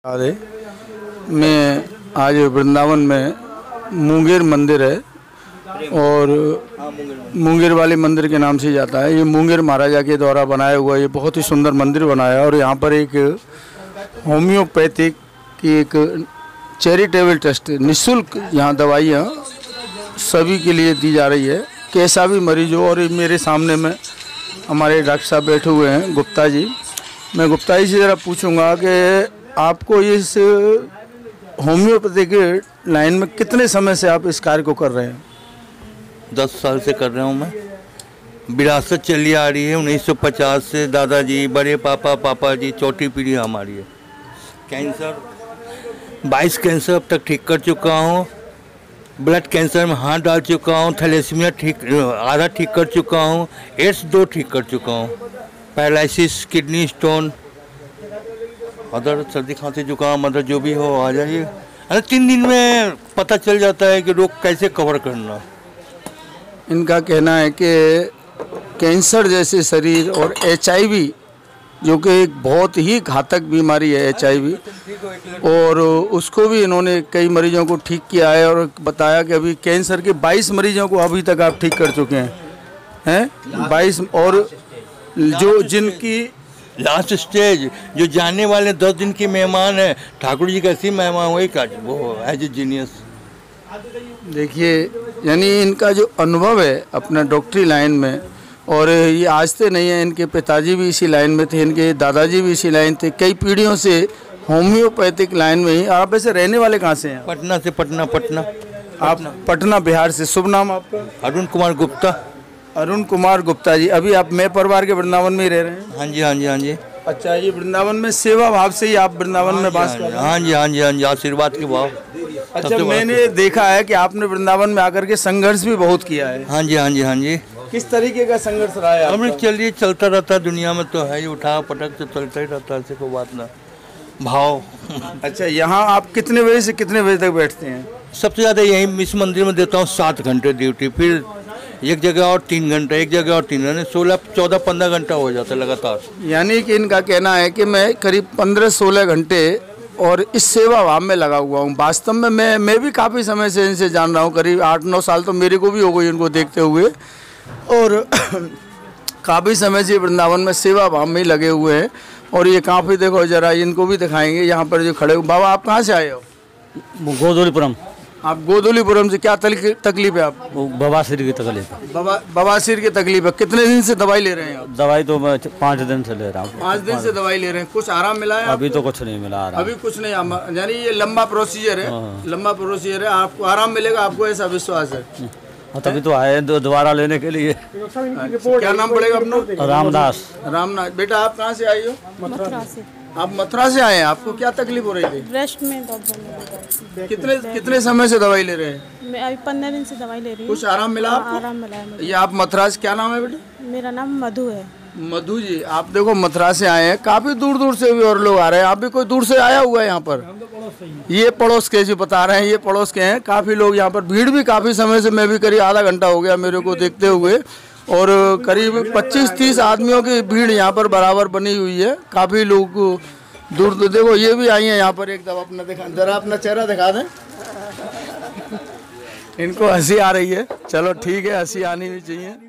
अरे मैं आज वृंदावन में मुंगेर मंदिर है और मुंगेर वाले मंदिर के नाम से जाता है। ये मुंगेर महाराजा के द्वारा बनाया हुआ ये बहुत ही सुंदर मंदिर बनाया है और यहाँ पर एक होम्योपैथिक की एक चैरिटेबल ट्रस्ट निःशुल्क यहाँ दवाइयाँ सभी के लिए दी जा रही है। कैसा भी मरीज हो। और मेरे सामने में हमारे डॉक्टर साहब बैठे हुए हैं गुप्ता जी। मैं गुप्ता जी से ज़रा पूछूंगा कि आपको इस होम्योपैथिक लाइन में कितने समय से आप इस कार्य को कर रहे हैं? 10 साल से कर रहा हूँ मैं। विरासत चली आ रही है 1950 से। दादाजी, बड़े पापा जी, चौथी पीढ़ी हमारी है। कैंसर 22 कैंसर अब तक ठीक कर चुका हूँ। ब्लड कैंसर में हाथ डाल चुका हूँ। थैलेसीमिया आधा ठीक कर चुका हूँ। एड्स 2 ठीक कर चुका हूँ। पैरालिसिस, किडनी स्टोन, अदर सर्दी खांसी जुकाम अदर जो भी हो आ जाइए। अरे 3 दिन में पता चल जाता है कि रोग कैसे कवर करना। इनका कहना है कि कैंसर जैसे शरीर और HIV जो कि एक बहुत ही घातक बीमारी है HIV, और उसको भी इन्होंने कई मरीजों को ठीक किया है और बताया कि अभी कैंसर के 22 मरीजों को अभी तक आप ठीक कर चुके हैं 22। और जो जिनकी लास्ट स्टेज जो जाने वाले 10 दिन की मेहमान है, ठाकुर जी कैसी मेहमान हुई का वो एज ए जीनियस। देखिए, यानी इनका जो अनुभव है अपना डॉक्टरी लाइन में, और ये आज से नहीं है, इनके पिताजी भी इसी लाइन में थे, इनके दादाजी भी इसी लाइन थे, कई पीढ़ियों से होम्योपैथिक लाइन में ही। आप ऐसे रहने वाले कहाँ से हैं? पटना से। पटना। आप पटना बिहार से। शुभ नाम आपका? अरुण कुमार गुप्ता। अरुण कुमार गुप्ता जी। अभी आप मैं परिवार के वृंदावन में ही रह रहे हैं? हाँ जी। अच्छा, ये वृंदावन में सेवा भाव से ही आप वृंदावन में बात कर रहे हैं? हाँ जी, आशीर्वाद के भाव। अच्छा, मैंने देखा है कि आपने वृंदावन में आकर के संघर्ष भी बहुत किया है। हाँ जी। किस तरीके का संघर्ष रहा है? हमने चलिए चलता रहता दुनिया में, तो है ही, उठा पटक तो चलता ही रहता है, ऐसे कोई बात ना। भाव। अच्छा, यहाँ आप कितने बजे से कितने बजे तक बैठते हैं? सबसे ज़्यादा यही इस मंदिर में देता हूँ 7 घंटे ड्यूटी, फिर एक जगह और 3 घंटे, एक जगह और 3 घंटे, 16, 14, 15 घंटा हो जाता है लगातार। यानी कि इनका कहना है कि मैं करीब 15-16 घंटे और इस सेवा भाव में लगा हुआ हूँ। वास्तव में मैं भी काफ़ी समय से इनसे जान रहा हूँ, करीब 8-9 साल तो मेरे को भी हो गई इनको देखते हुए, और काफ़ी समय से वृंदावन में सेवा भाव में ही लगे हुए हैं। और ये काफ़ी, देखो जरा इनको भी दिखाएंगे यहाँ पर जो खड़े हो। बाबा, आप कहाँ से आए हो? गोदोलीपुरम। आप गोदोलीपुरम से। क्या तकलीफ है आपको? बवासीर की तकलीफ है। बवासीर की तकलीफ है। कितने दिन से दवाई ले रहे हैं आप? दवाई तो मैं 5 दिन से ले रहा हूँ। 5 दिन से दवाई ले रहे हैं। कुछ आराम मिला है? अभी तो कुछ नहीं मिला। अभी कुछ नहीं। यानी ये लंबा प्रोसीजर है। लंबा प्रोसीजर है। आपको आराम मिलेगा, आपको ऐसा विश्वास है? तभी तो आए दोबारा लेने के लिए। क्या नाम पड़ेगा अपना? रामदास। बेटा, आप कहाँ से आई हो? मथुरा से। आप मथुरा से आए हैं। आपको क्या तकलीफ हो रही थी? ब्रेस्ट में दर्द। कितने समय से दवाई ले रहे हैं? मैं अभी 15 दिन से दवाई ले रही हूँ। कुछ आराम मिला आपको? आराम मिला है मुझे। ये आप मथुरा से, क्या नाम है बेटा? मेरा नाम मधु है। मधु जी, आप देखो मथुरा से आए हैं। काफी दूर दूर से भी और लोग आ रहे हैं। आप भी कोई दूर से आया हुआ है यहाँ पर? ये पड़ोस के जो बता रहे हैं, ये पड़ोस के हैं। काफी लोग यहाँ पर, भीड़ भी काफी समय से, मैं भी करीब आधा घंटा हो गया मेरे को देखते हुए, और करीब 25-30 आदमियों की भीड़ यहाँ पर बराबर बनी हुई है। काफी लोग दूर दूर, देखो ये भी आई हैं यहाँ पर। एकदम अपना दिखा, जरा अपना चेहरा दिखा दें। इनको हंसी आ रही है। चलो ठीक है, हंसी आनी भी चाहिए।